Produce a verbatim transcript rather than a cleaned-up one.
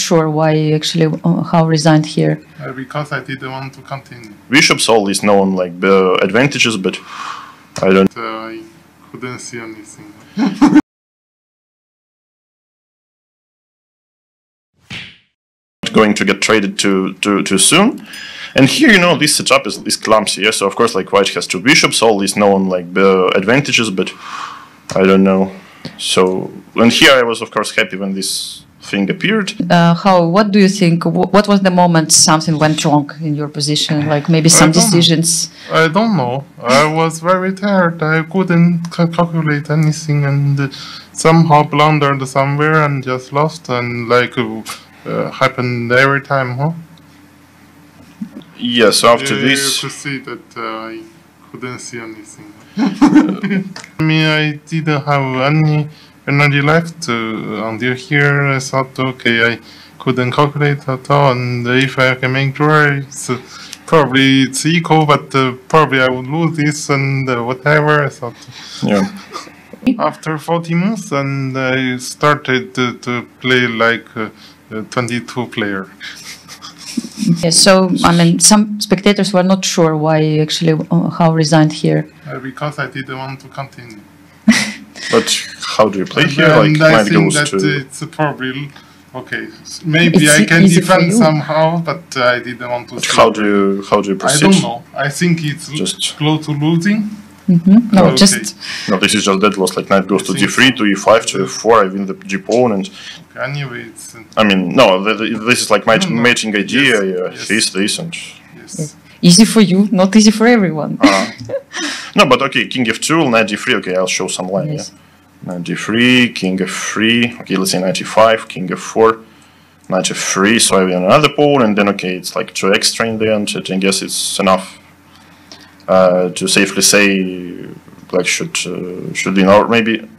sure why actually uh, how resigned here. Uh, because I didn't want to continue. Bishop's all is known like the advantages, but I don't. Uh, I couldn't see anything. Going to get traded too too too soon. And here, you know, this setup is, is clumsy, yeah? So of course, like white has two bishops, all is known like the advantages, but I don't know. So, and here I was of course happy when this thing appeared. Uh, how? What do you think? What was the moment something went wrong in your position? Like maybe some I decisions. I don't know. I was very tired. I couldn't ca calculate anything, and uh, somehow blundered somewhere and just lost. And like uh, uh, happened every time, huh? Yeah. So after Yeah, this, you could see that uh, I couldn't see anything. I mean, I didn't have any energy left uh, until here. I thought, okay, I couldn't calculate at all, and if I can make draw, it's uh, probably it's equal, but uh, probably I would lose this and uh, whatever. I thought. yeah. After forty moves, and I started to, to play like uh, a twenty-two player. Yeah, so I mean, some spectators were not sure why actually uh, how resigned here. Uh, because I didn't want to continue. But how do you play And here? then Like I knight think goes that to. it's probably okay. Maybe It's I can easy for defend you. somehow, but uh, I didn't want to. But see how it. do you how do you I proceed? don't know. I think it's Just- close to losing. Mm-hmm. No, Okay. just No, this is just dead loss. Like knight goes to I d think three, so. to e five, to f four. I win the g pawn, and Anyway, it's uh, I mean, no, th th this is like match No, no. matching idea. Yes, Yeah, yes. this, this, and. yes. easy for you, not easy for everyone. Uh, no, but okay, king f two, knight d three. Okay, I'll show some line. Yes. Yeah, knight d three, king f three. Okay, let's say knight e five, king f four, knight f three. So I win another pawn, and then okay, it's like two extra in the end. I guess it's enough uh, to safely say. Black should uh, should win, or maybe